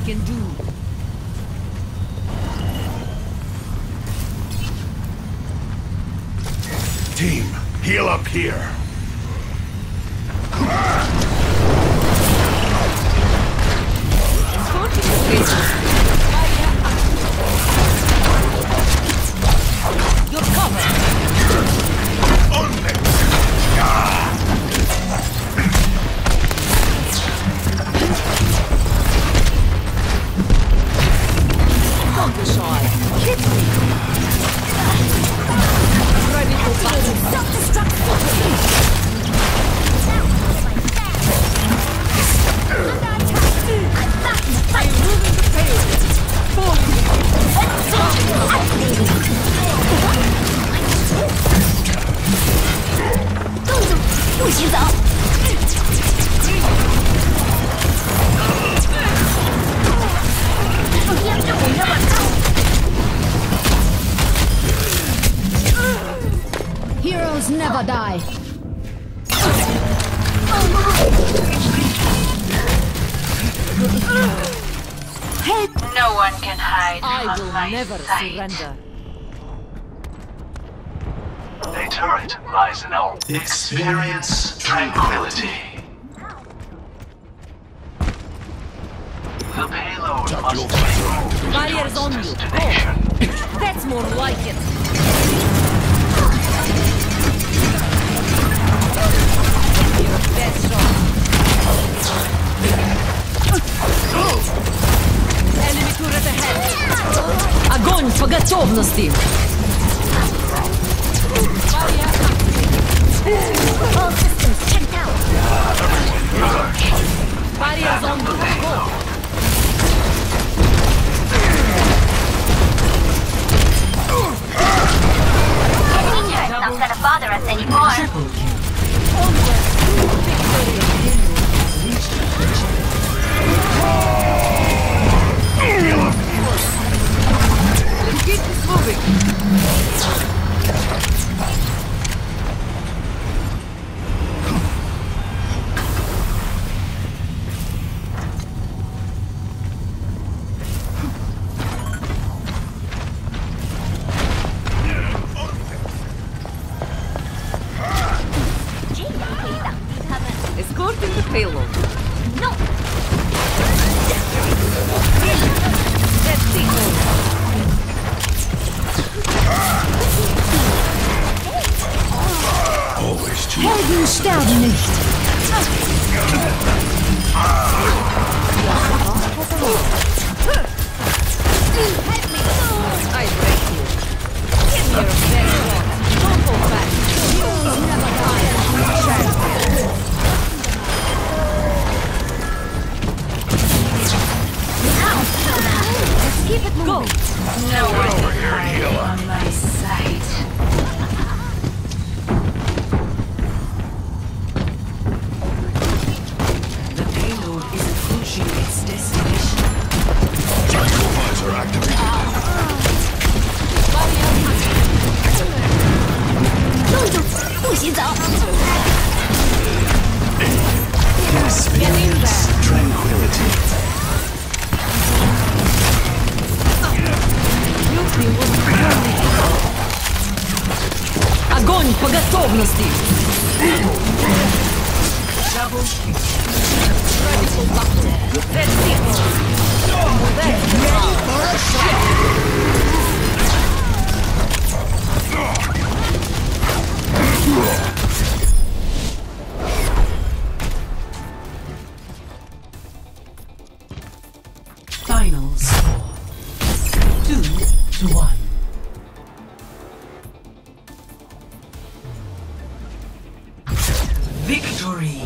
can do. Team, heal up here. You're covered. Don't be shy. Hit me. Ready for battle. Self-destruct. I'm moving the payload. Falling. Heroes never die. No one can hide I from will my never sight. surrender. A turret lies in our... Experience tranquility. The payload must be moved Barriers to on its you. destination. Oh, that's more like it. Your best shot. Enemy turret ahead. Огонь по готовности. All systems checked out. Barriers on you. Go. Enemy turret's not gonna bother us anymore. Keep this moving. Escorting the payload. No! Let's see. Always too. Helden sterben nicht. I break you. Give me your best shot. Don't go back. Heroes never die. Let's keep it Go. moving. No one Over can here, hide healer. from my sight. The payload is approaching its destination. Tactical visor activated. 愣住，不许走。 Experience tranquility. Огонь по готовности. Radical battle. Let's see. That's the power. Final score 2-1. Victory!